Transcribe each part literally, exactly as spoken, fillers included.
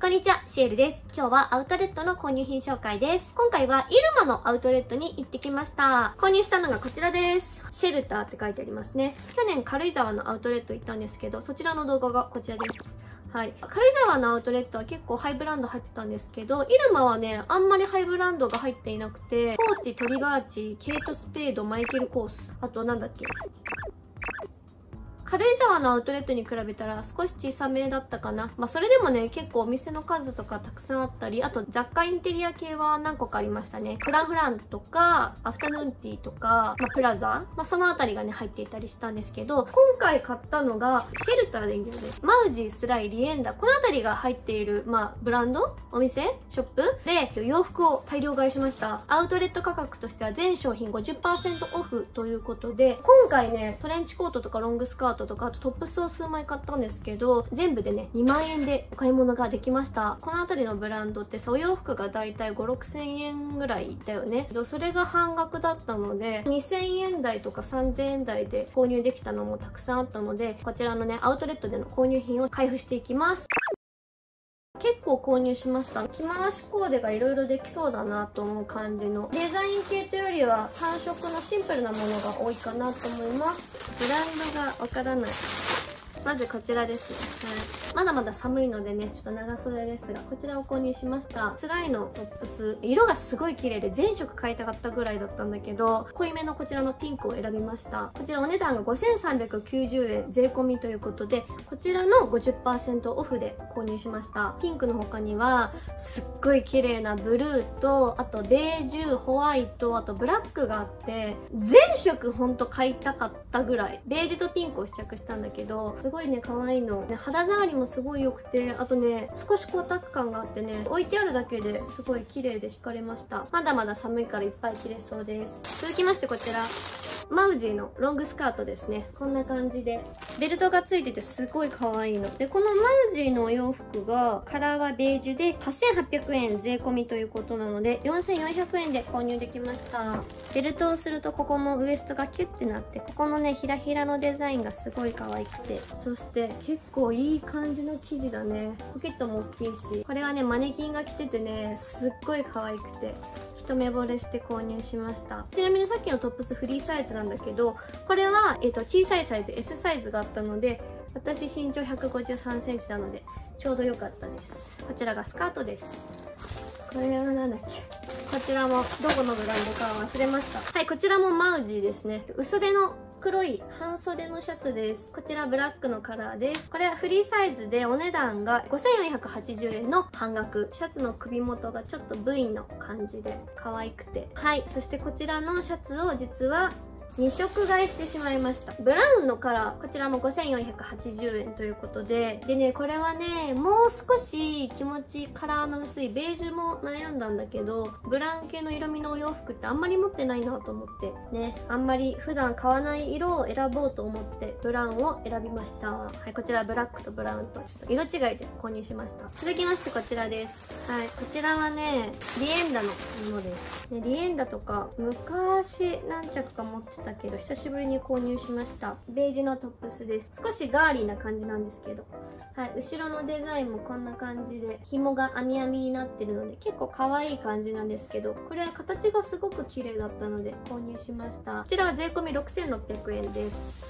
こんにちは、シエルです。今日はアウトレットの購入品紹介です。今回はイルマのアウトレットに行ってきました。購入したのがこちらです。シェルターって書いてありますね。去年軽井沢のアウトレット行ったんですけど、そちらの動画がこちらです。はい。軽井沢のアウトレットは結構ハイブランド入ってたんですけど、イルマはね、あんまりハイブランドが入っていなくて、ポーチ、トリバーチ、ケイト・スペード、マイケル・コース、あとなんだっけ、軽井沢のアウトレットに比べたら少し小さめだったかな。まあそれでもね、結構お店の数とかたくさんあったり、あと雑貨インテリア系は何個かありましたね。フランフランとか、アフタヌーンティーとか、まあ、プラザ、まあそのあたりがね、入っていたりしたんですけど、今回買ったのが、シェルターでいいんだよね。マウジ、スライ、リエンダ、このあたりが入っている、まあブランドお店ショップで洋服を大量買いしました。アウトレット価格としては全商品 ごじゅっパーセント オフということで、今回ね、トレンチコートとかロングスカートとか、あとトップスを数枚買ったんですけど、全部でね、にまんえんでお買い物ができました。この辺りのブランドってさ、お洋服がだいたいご、ろくせんえんぐらいだよね。それが半額だったので、にせんえん台とかさんぜんえん台で購入できたのもたくさんあったので、こちらのね、アウトレットでの購入品を開封していきます。結構購入しました。着回しコーデが色々できそうだなと思う感じのデザイン系というよりは単色のシンプルなものが多いかなと思います。ブランドがわからない。まずこちらですね。はい。まだまだ寒いのでね、ちょっと長袖ですが、こちらを購入しました。スライのトップス。色がすごい綺麗で全色買いたかったぐらいだったんだけど、濃いめのこちらのピンクを選びました。こちらお値段がごせんさんびゃくきゅうじゅうえん税込みということで、こちらの ごじゅっパーセント オフで購入しました。ピンクの他には、すっごい綺麗なブルーと、あとベージュ、ホワイト、あとブラックがあって、全色ほんと買いたかったぐらい。ベージュとピンクを試着したんだけど、すごいね、可愛いの。ね、肌触りもすごい良くて、あとね、少し光沢感があってね、置いてあるだけですごい綺麗で惹かれました。まだまだ寒いからいっぱい着れそうです。続きましてこちら。マウジーのロングスカートですね。こんな感じで。ベルトがついててすごい可愛いの。で、このマウジーのお洋服が、カラーはベージュではっせんはっぴゃくえん税込みということなので、よんせんよんひゃくえんで購入できました。ベルトをするとここのウエストがキュッてなって、ここのね、ひらひらのデザインがすごい可愛くて。そして結構いい感じの生地だね。ポケットも大きいし。これはね、マネキンが着ててね、すっごい可愛くて。一目惚れして購入しました。ちなみにさっきのトップスフリーサイズなんだけど、これは、えーと、小さいサイズ エス サイズがあったので、私身長ひゃくごじゅうさんセンチなのでちょうど良かったです。こちらがスカートです。これはなんだっけ、こちらもどこのブランドかは忘れました。はい、こちらもマウジーですね。薄手の黒い半袖のシャツです。こちらブラックのカラーです。これはフリーサイズでお値段がごせんよんひゃくはちじゅうえんの半額。シャツの首元がちょっと ブイ の感じで可愛くて。はい。そしてこちらのシャツを実はに色買いしてしまいました。ブラウンのカラー、こちらもごせんよんひゃくはちじゅうえんということで、でね、これはね、もう少し気持ちカラーの薄いベージュも悩んだんだけど、ブラウン系の色味のお洋服ってあんまり持ってないなと思って、ね、あんまり普段買わない色を選ぼうと思って、ブラウンを選びました。はい、こちらブラックとブラウンとちょっと色違いで購入しました。続きましてこちらです。はい、こちらはね、リエンダのものです。ね、リエンダとか、昔何着か持ってだけど久しぶりに購入しました。ベージュのトップスです。少しガーリーな感じなんですけど、はい、後ろのデザインもこんな感じで紐が編み編みになってるので結構可愛い感じなんですけど、これは形がすごく綺麗だったので購入しました。こちらは税込みろくせんろっぴゃくえんです。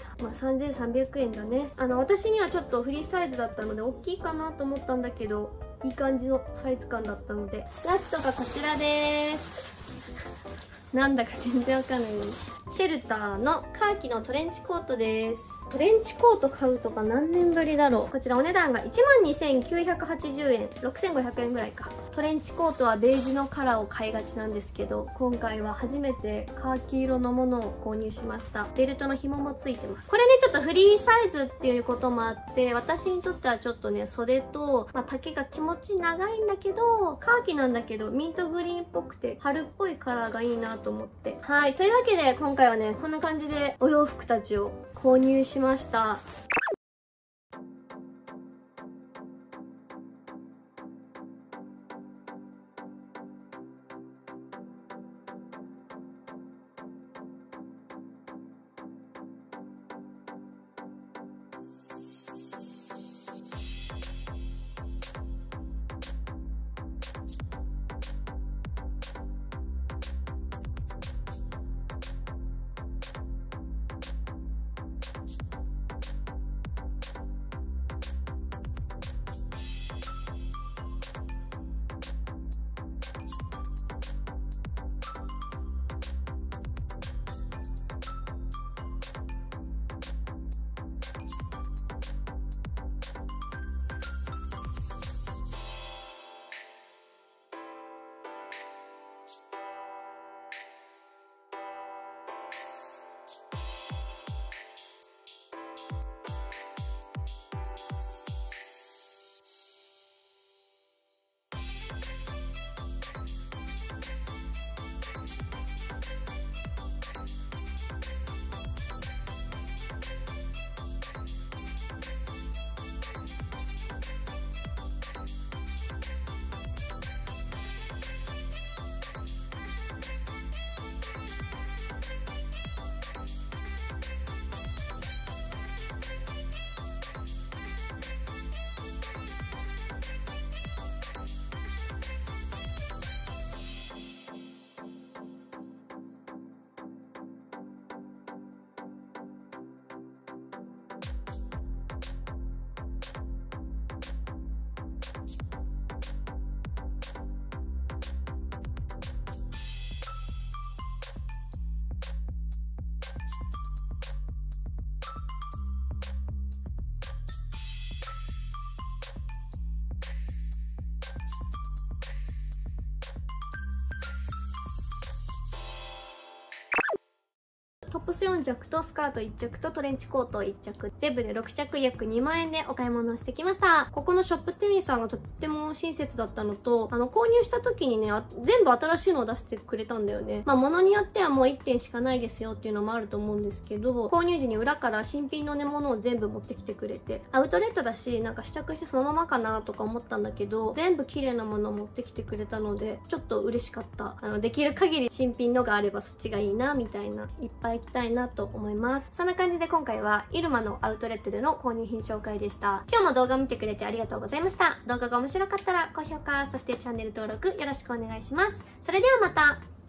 まあさんぜんさんびゃくえんだね。あの私にはちょっとフリーサイズだったので大きいかなと思ったんだけど、いい感じのサイズ感だったので、ラストがこちらです。なんだか全然わかんないです。シェルターのカーキのトレンチコートです。トレンチコート買うとか何年ぶりだろう。こちらお値段がいちまんにせんきゅうひゃくはちじゅうえん、ろくせんごひゃくえんぐらいか。トレンチコートはベージュのカラーを買いがちなんですけど、今回は初めてカーキ色のものを購入しました。ベルトの紐もついてます。これね、ちょっとフリーサイズっていうこともあって、私にとってはちょっとね、袖と、まあ、丈が気持ち長いんだけど、カーキなんだけど、ミントグリーンっぽくて、春っぽいカラーがいいなと思って。はい。というわけで、今回はね、こんな感じでお洋服たちを購入しました。 トップスよん着とスカートいっ着とトレンチコートいっ着、全部でろく着約にまんえんでお買い物をしてきました。ここのショップ店員さんがとっても親切だったのと、あの購入した時にね、全部新しいのを出してくれたんだよね。まあ物によってはもういってんしかないですよっていうのもあると思うんですけど、購入時に裏から新品のねものを全部持ってきてくれて、アウトレットだしなんか試着してそのままかなとか思ったんだけど、全部綺麗なものを持ってきてくれたのでちょっと嬉しかった。あのできる限り新品のがあればそっちがいいなみたいな、いっぱい行きたいなと思います。そんな感じで今回はイルマのアウトレットでの購入品紹介でした。今日も動画を見てくれてありがとうございました。動画が面白かったら高評価、そしてチャンネル登録よろしくお願いします。それではまた。